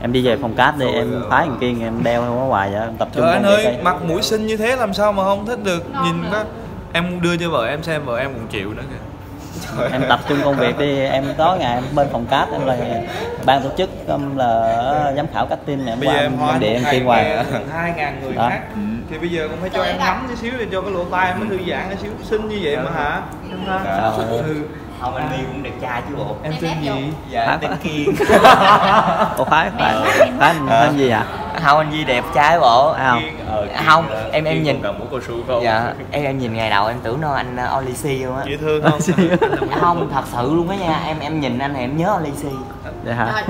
Em đi về phòng cát đi, em phái thằng Kiên em đeo không có hoài vậy, em tập trung. Trời anh ơi, mặt mũi xinh như thế làm sao mà không thích được. Nhìn có em đưa cho vợ em xem, vợ em cũng chịu nữa kìa. Em tập trung công việc đi, em tối ngày em bên phòng cát, em là ban tổ chức, em là giám khảo casting này, em qua em điện em Kiên hoài 2.000 người đó. Khác thì bây giờ cũng phải cho em nắm tí xíu để cho cái lỗ tai em mới thư giãn tí xíu. Xinh như vậy mà hả? Không, anh Ly cũng đẹp trai chứ bộ. Em tên gì? Dạ tên Kiên. Ủa phái anh gì hả? Không, anh Duy đẹp trai bộ. Không, em nhìn cả mũ cao su không? Dạ, em nhìn ngày đầu em tưởng nó anh Olisi luôn á. Dễ thương không? Không, thật sự luôn á nha, em nhìn anh thì em nhớ Olisi. Vậy hả?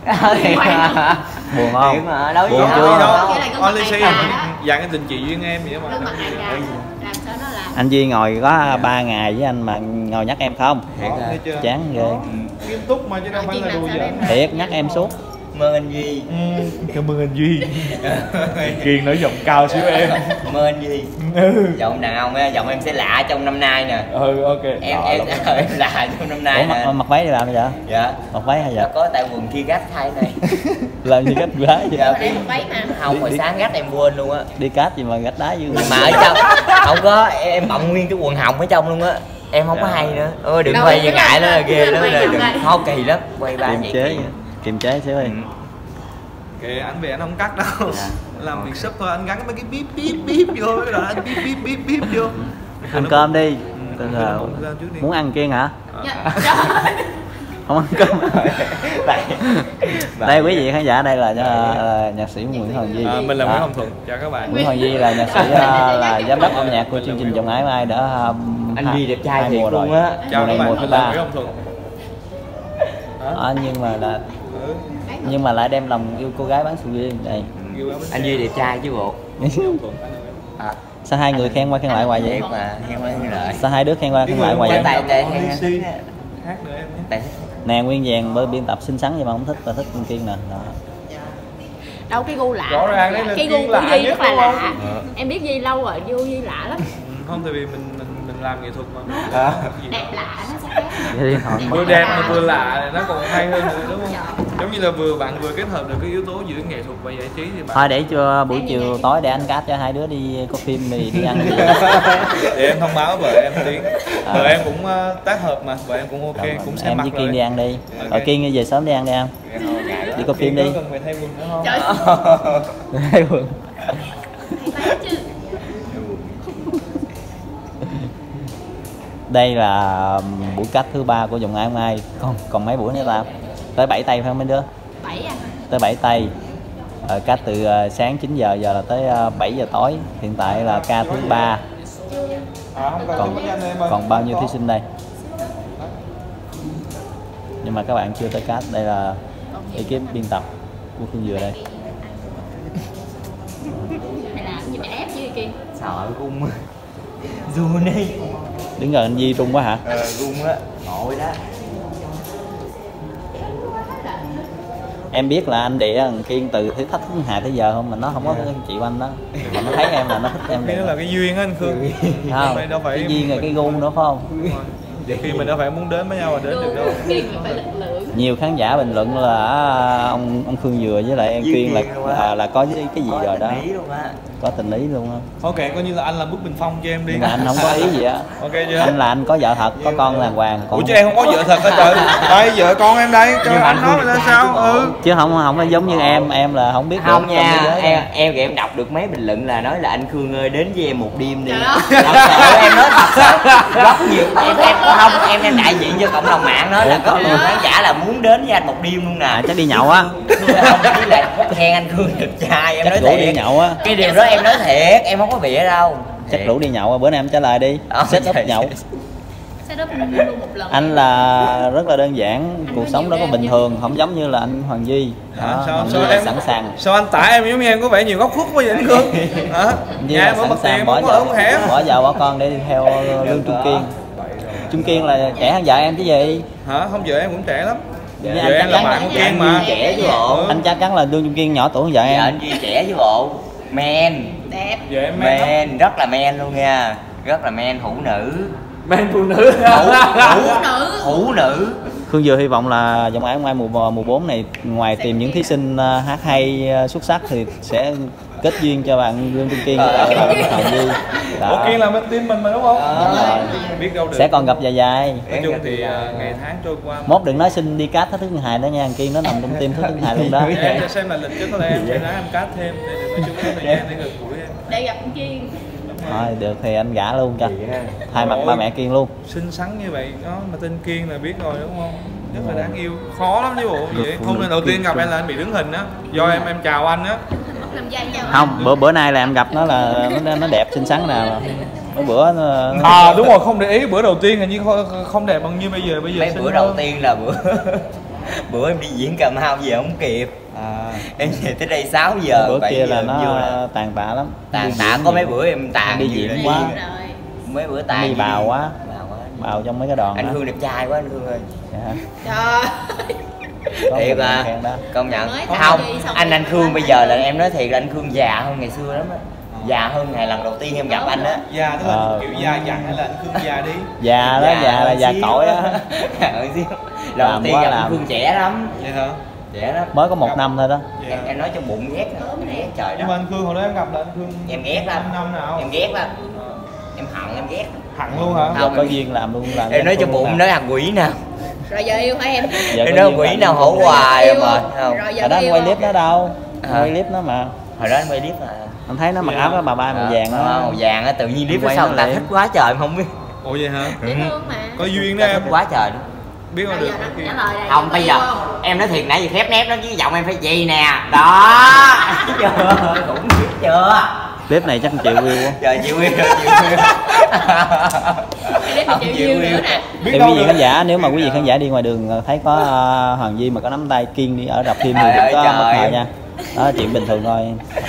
Buồn không? Mà đâu buồn chưa? Olisi dạng cái tình chị duyên em vậy mà. Anh Duy ngồi có 3 ngày với anh mà ngồi nhắc em không? Chán ghê. Nghiêm túc mà chứ đâu phải là đùa giỡn. Thiệt nhắc em suốt. Cảm ơn anh Duy. Cảm ơn anh Duy. Kiên nói giọng cao xíu em. Cảm ơn anh Duy. Giọng đàn ông á, giọng em sẽ lạ trong năm nay nè. Ok. Em lạ trong năm nay nè. Mặc váy đi làm vậy? Dạ. Mặc váy hay vậy? Có tại quần kia gắt thay này. Làm gì gách gái vậy? Dạ, váy mà. Không, hồi sáng gắt em quên luôn á. Đi cát gì mà gách đá dữ. Mà ở trong không có, em bận nguyên cái quần hồng ở trong luôn á. Em không có hay nữa. Ôi đừng quay về ngại nó là ghê lắm, đừng khó kỳ lắm. Quay ba vậy. Kiềm chế xíu đi. Kệ anh về anh không cắt đâu. Làm việc sub thôi, anh gắn mấy cái bíp bíp bíp vô, rồi anh bíp bíp bíp bíp vô. Ăn cơm đi. Muốn ăn Kiên hả? Không ăn cơm. Đây quý vị khán giả, đây là nhạc sĩ Nguyễn Hoàng Duy. Mình là Nguyễn Hồng Thuận, chào các bạn. Nguyễn Hoàng Duy là nhạc sĩ, là giám đốc âm nhạc của chương trình Giọng Ái Mai đã anh Duy đẹp trai thiệt luôn á. Chào các bạn, mình là Nguyễn Hồng Thuận. Nhưng mà lại đem lòng yêu cô gái bán sầu riêng đây. Anh Duy đẹp trai chứ bộ. Sao hai người khen qua khen lại hoài vậy? Sao hai đứa khen qua khen lại hoài vậy? Nè Nguyên Vàng bởi biên tập xinh xắn vậy mà không thích, và thích con Kiên nè. Đó. Đâu cái gu lạ. Rõ ràng đấy là cái gu của Duy rất là lạ. Em biết Duy lâu rồi, gu Duy lạ lắm. Không, tại vì mình làm nghệ thuật mà. Đẹp lạ nó sẽ khác. Vừa đẹp mà vừa lạ nó còn hay hơn nữa đúng không? Giống như là bạn vừa kết hợp được cái yếu tố giữa nghệ thuật và giải trí thì bạn. Thôi để cho buổi chiều tối để anh cát cho hai đứa đi có phim đi ăn gì. Để em thông báo vợ em tiếng. Vợ em cũng tác hợp mà, vợ em cũng ok, cũng xem em mặt với rồi. Kiên đi ăn đi. Ở Kiên về sớm đi ăn đi em. Đi có phim đi. Cần phải thay quần nữa không? Thay quần. Đây là buổi cắt thứ 3 của Giọng Ái Mai. Còn mấy buổi nữa ta? Tới 7 tay phải không mấy đứa? 7 à? Tới 7 tay. Cắt từ sáng 9 giờ giờ là tới 7 giờ tối. Hiện tại là ca thứ 3. Còn bao nhiêu thí sinh đây? Nhưng mà các bạn chưa tới cast. Đây là ekip biên tập của Phương Dừa đây. Mày làm gì mày ép chứ Kiên? Sợ gung. Run đi. Đứng gần anh Di trung quá hả? Run á. Ngồi đó. Em biết là anh để thằng Kiên từ thử thách Hà tới giờ không, mà nó không có chịu anh đó. Mà nó thấy em là nó thích em. Cái đó là cái duyên á anh Khương. Không, cái duyên là cái gu nữa phải không? Khi mình đâu phải muốn đến với nhau mà đến được đâu. Nhiều khán giả bình luận là ông Khương Dừa với lại em Kiên là có cái gì rồi đó. Có tình ý luôn á. Ok, coi như là anh làm bức bình phong cho em đi. Nhưng mà anh không có ý gì á. Ok chưa? Anh là anh có vợ thật, có con đàng hoàng. Ủa chứ em không có vợ thật hả trời? Đây vợ con em đây, cho anh nói là sao? Chứ không có giống như em là không biết. Không nha, em đọc được mấy bình luận là nói là anh Khương ơi đến với em một đêm đi. Thật sự em nói thật sự rất nhiều em đại diện cho cộng đồng mạng nói là có nhiều khán giả là muốn đến với anh một đêm luôn nè. Chắc đi nhậu á. Không, là khen anh Khương đẹp trai, em nói thiệt. Đi nhậu á. Cái điều đó em nói thiệt, em không có bịa đâu. Chắc rủ đi nhậu, bữa nay em trả lời đi. Set up nhậu. Set up luôn một lần. Anh là rất là đơn giản, cuộc sống đó có bình thường, không giống như là anh Hoàng Duy. Sao em sẵn sàng. Sao anh tả em giống như em có vẻ nhiều góc khuất quá vậy anh Khương? Nhà em sẵn sàng bỏ vợ bỏ con để đi theo Lương Trung Kiên. Trung Kiên là trẻ hơn vợ em chứ gì? Hả? Không, vợ em cũng trẻ lắm. Vợ em là bạn của Kiên mà. Trẻ chứ bộ. Anh chắc chắn là Lương Trung Kiên nhỏ tuổi hơn vợ em. Anh Duy trẻ chứ bộ. Men. Đẹp. Vợ em Men, rất là men luôn nha. Rất là men, hữu nữ. Men phụ nữ. Hữu nữ. Khương Dừa hy vọng là vòng ái mùa 4 này ngoài tìm những thí sinh hát hay xuất sắc thì sẽ kết duyên cho bạn Dương Trung Kiên và bạn Hồng Duy. Ủa Kiên là bên team mình mà đúng không? Biết đâu được. Sẽ còn gặp dài. Nói chung thì ngày tháng trôi qua. Mốt đừng nói xin đi cát Thách Thức Hài đó nha, Kiên nó nằm trong team Thách Thức Hài luôn đó. Em cho xem là lịch chứ có lẽ em sẽ ráng em cát thêm để nói chung có thời gian để gần gũi em. Để gặp anh Kiên. Thôi được thì anh gả luôn cho. Thay mặt ba mẹ Kiên luôn. Xinh xắn như vậy đó mà tên Kiên là biết rồi đúng không? Rất là đáng yêu, khó lắm chứ bộ vậy. Hôm nay đầu tiên gặp em là anh bị đứng hình á, do em chào anh á. Không, bữa nay là em gặp nó là nó đẹp xinh xắn nào mấy bữa Đúng rồi, không để ý bữa đầu tiên hình như không đẹp bằng như bây giờ mấy bữa đầu tiên là bữa em đi diễn Cà Mau về không kịp. Em về tới đây 6 giờ. Bữa kia là nó tàn tạ lắm. Tàn tạ có mấy bữa em tàn đi diễn quá. Mấy bữa tàn đi bào quá. Bào trong mấy cái đoàn. Anh Hương đẹp trai quá anh Hương ơi. Trời. Thiệt à, công nhận. Không, anh Khương bây giờ là em nói thiệt là anh Khương già hơn ngày xưa lắm á. Già hơn ngày lần đầu tiên em gặp anh á. Già tức là kiểu già dặn hay là anh Khương già đi. Già đó, già là già cỗi á. Lần đầu tiên gặp anh Khương trẻ lắm. Vậy hả? Trẻ lắm. Mới có 1 năm thôi đó. Em nói trong bụng ghét nữa, em ghét trời đó. Nhưng mà anh Khương hồi đó em gặp là anh Khương em ghét lắm. Năm nào? Em ghét lắm. Em hận, em ghét. Hận luôn hả? Không có duyên làm luôn làm. Em nói trong bụng nói thằng quỷ nào. Rồi giờ yêu hả em? Em nói quỷ nào hổ hoài mà không. Rồi giờ hồi đó anh quay clip đó đâu? Quay clip đó mà. Hồi đó anh quay clip mà. Anh thấy nó mặc áo bà ba màu vàng đó. Màu vàng á, tự nhiên clip đó sao người ta thích quá trời em không biết. Ủa vậy hả? Dễ thương mà. Có duyên đó em. Thích quá trời. Biết không được. Không bây giờ em nói thiệt nãy giờ khép nép đó chứ giọng em phải gì nè. Đó. Cũng biết chưa? Clip này chắc 1 triệu view quá. Trời chịu view. Clip này chịu view nữa nè. Thì quý vị khán giả, nếu mà quý vị khán giả đi ngoài đường thấy có Hoàng Duy mà có nắm tay Kiên đi ở rạp phim thì đừng có bất ngờ nha. Đó là chuyện bình thường thôi.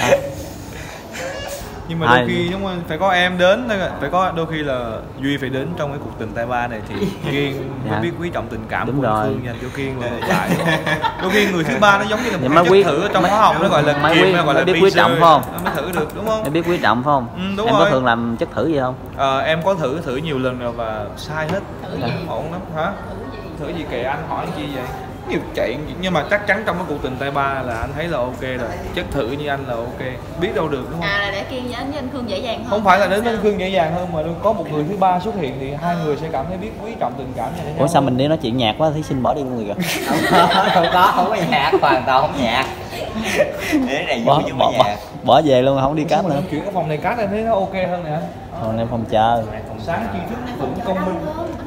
Nhưng mà đôi khi đúng không, phải có em đến, phải có đôi khi là Duy phải đến trong cái cuộc tình tay ba này thì Kiên mới biết quý trọng tình cảm của Phương dành cho Kiên và ngược lại. Đôi khi người thứ ba nó giống như là một cái chất thử ở trong khóa học, nó gọi là gọi là biết quý trọng phải không? Mới thử được đúng không? Em biết quý trọng phải không? Đúng em rồi. có thường làm chất thử gì không? Em có thử nhiều lần rồi và sai hết. Ổn lắm hả? Thử gì kệ anh hỏi chi vậy? Nhiều chuyện nhưng mà chắc chắn trong cái cuộc tình tay ba là anh thấy là ok rồi, chất thử như anh là ok, biết đâu được đúng không? Là để Kiên với anh Khương dễ dàng hơn. Không phải là đến với anh Khương dễ dàng hơn mà có một người thứ ba xuất hiện thì hai người sẽ cảm thấy biết quý trọng tình cảm này. Ủa sao mình đi nói chuyện nhạc quá, thí sinh bỏ đi luôn rồi kìa. Không có nhạc, hoàn toàn không nhạc. Để này bỏ về luôn, không đi cát nữa. Chuyển cái phòng này cát em thấy nó ok hơn nè. Còn em phòng chờ. Sáng tri thức cũng công minh.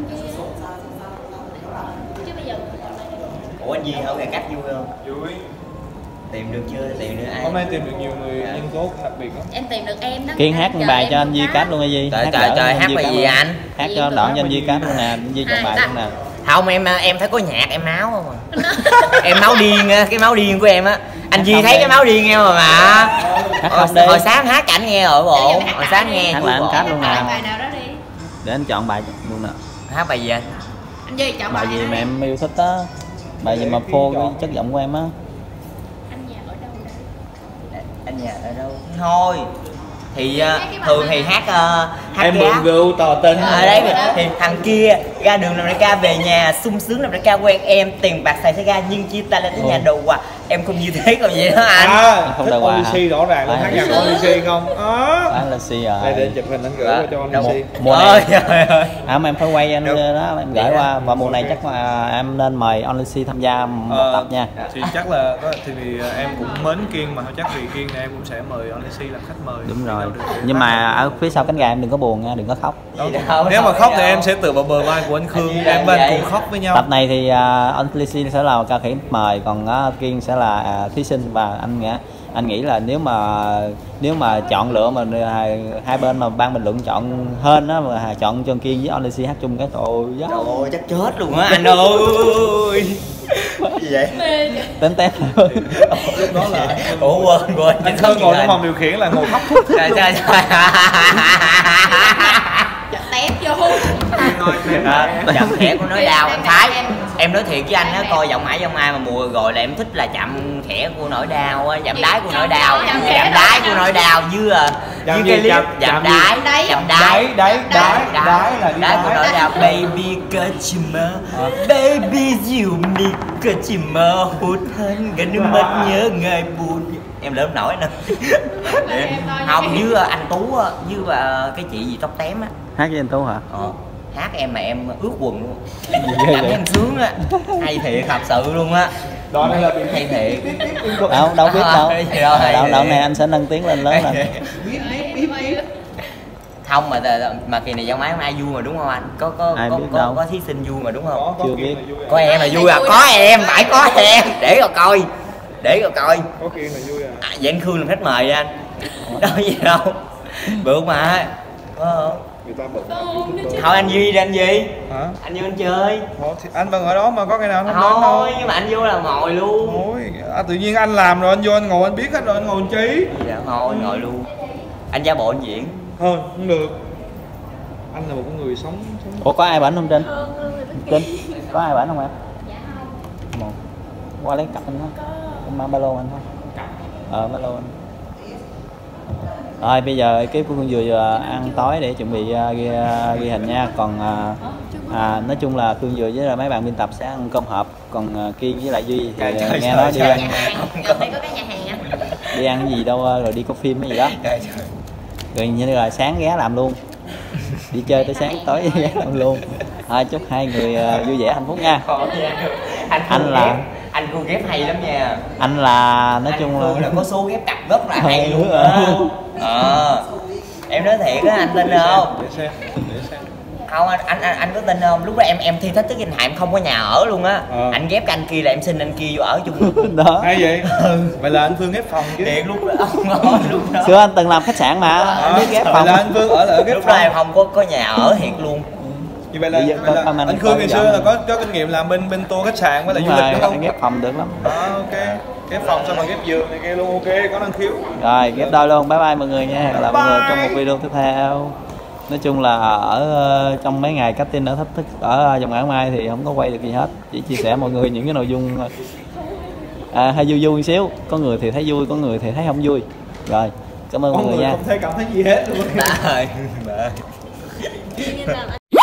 Ủa anh Duy ở ngày cách vui không? Vui. Tìm được chưa? Tìm được ai? Hôm nay tìm được nhiều người nhân tố đặc biệt lắm. Em tìm được em đó. Kiên hát một bài cho anh Duy cát luôn hay gì? Trời hát bài gì anh? Hát cho đoạn cho anh Duy cát luôn nè, anh Duy chọn bài luôn nè. Không em thấy có nhạc em máu không à. Em máu điên, cái máu điên của em á. Anh Duy thấy cái máu điên em rồi mà. Hồi sáng hát cảnh nghe rồi bộ. Hồi sáng nghe. Hát là anh cát luôn nè. Bài nào đó đi. Để anh chọn bài luôn nè. Hát bài gì anh? Anh Duy chọn bài gì mà em yêu thích á. Bài gì mà phô cái chất giọng của em á. Anh nhà ở đâu đấy? Anh nhà ở đâu? Thôi thì thường thì hát em gáp. mượn rượu tò tình Ở đấy thì thằng kia ra đường làm đại ca về nhà sung sướng làm đại ca quen em, tiền bạc xài xe ga nhưng chia tay lên tới nhà đầu quà, em không như thế còn gì đó anh. Không đầu quà Thích rõ ràng luôn, hát nhạc Odyssey không? Odyssey rồi. Đây để chụp hình anh gửi qua cho Odyssey. Mùa này em phải quay anh đó, em gửi qua và mùa này chắc là em nên mời Odyssey tham gia một tập nha. Thì chắc là thì em cũng mến Kiên mà chắc vì Kiên này em cũng sẽ mời Odyssey làm khách mời. Đúng rồi. Nhưng mà ở phía sau cánh gà em đừng có buồn nha, đừng có khóc. Nếu mà khóc thì em sẽ tựa vào bờ vai của anh Khương, em bên cùng khóc với nhau. Tập này thì Odyssey sẽ là ca sĩ mời, còn Kiên sẽ là thí sinh và anh nghĩ là nếu mà chọn lựa mà hai bên mà ban bình luận chọn hên á mà chọn cho Kiên với Odyssey hát chung cái trời ơi chắc chết luôn á anh ơi. Gì vậy? Tém Lúc đó là ủa quên anh Thơ ngồi trong phòng điều khiển là ngồi khóc thúc trời trời Chặt tép vô. Chậm thẻ của nó đau em nói thiệt với anh á, coi Giọng Mãi Giọng Ai mà mùa rồi là em thích là chậm khẽ của nỗi đau á, chậm đáy của nỗi đau, chậm đáy của nỗi đau với cái clip chậm đáy của nỗi đau. Baby customer, baby you need customer, hút hết cái nước mắt nhớ ngày buồn. Em lớn nổi nữa. Không, với anh Tú với cái chị gì tóc tém á. Hát với anh Tú hả? Hát em mà em ướt quần luôn. Cảm thấy em sướng á. Hay thiệt, thật sự luôn á. Đó đây là hay thiệt. Đâu biết đâu. Đợt này anh sẽ nâng tiếng lên lớn lên. Không mà kỳ này Giọng Mãi Giọng Ai vui mà đúng không anh? Có thí sinh vui mà đúng không? Chưa biết. Có em là vui à? Có em, phải có em. Để rồi coi. Có Kiên là vui à? Vậy anh Khương làm khách mời anh. Đâu gì đâu. Bữa mà. Người ta bận. Thôi anh Duy đi anh Duy. Hả? Anh vô anh chơi. Anh vẫn ở đó mà có cái nào nó thôi nhưng mà anh vô là ngồi luôn. Thôi, tự nhiên anh làm rồi anh vô anh ngồi anh biết hết rồi anh ngồi anh trí. Dạ thôi ngồi luôn. Anh giả bộ anh diễn. Thôi không được. Anh là một con người sống. Ủa có ai bảnh không Trinh? Trinh có ai bảnh không em? Một. Qua lấy cặp anh không? Em mang ba lô anh không? Ba lô anh. Rồi bây giờ cái Phương vừa ăn tối để chuẩn bị ghi hình nha. Còn nói chung là Phương vừa với mấy bạn biên tập sẽ ăn cơm hộp. Còn Kiên với lại Duy thì nghe nói đi ăn. Gần đây có cái nhà hàng á. Đi ăn gì đâu rồi đi coi phim cái gì đó. Rồi như là sáng ghé làm luôn. Đi chơi tới sáng tối ghé làm luôn. Thôi chúc hai người vui vẻ hạnh phúc nha. Anh Khương ghép hay lắm nha. Anh là nói chung là có số ghép cặp rất là hay luôn á. Em nói thiệt á, anh tin không? Để xem. Không anh có tin không? Lúc đó em thi Thách Thức Danh Hài em không có nhà ở luôn á. Anh ghép cái anh kia là em xin anh kia vô ở chung đó. Hay vậy? Vậy là anh Phương ghép phòng chứ? Thiệt lúc đó. Xưa anh từng làm khách sạn mà. Anh biết ghép phòng. Là anh Phương ở lại ghép lúc phòng. đó em không có nhà ở thiệt luôn. Như vậy là anh Khương ngày xưa là có kinh nghiệm làm bên tour khách sạn với lại du lịch đúng không? Ghép phòng được lắm. Ok. Ghép phòng xong rồi ghép giường này kia luôn, ok, có năng khiếu. Rồi ghép đôi luôn, bye bye mọi người nha. Hẹn gặp lại mọi người trong một video tiếp theo. Nói chung là ở trong mấy ngày casting ở Thách Thức ở Giọng Mãi Giọng Ai thì không có quay được gì hết, chỉ chia sẻ mọi người những cái nội dung hay vui vui một xíu. Có người thì thấy vui, có người thì thấy không vui. Rồi cảm ơn mọi người nha. Không thấy cảm thấy gì hết luôn. Bye.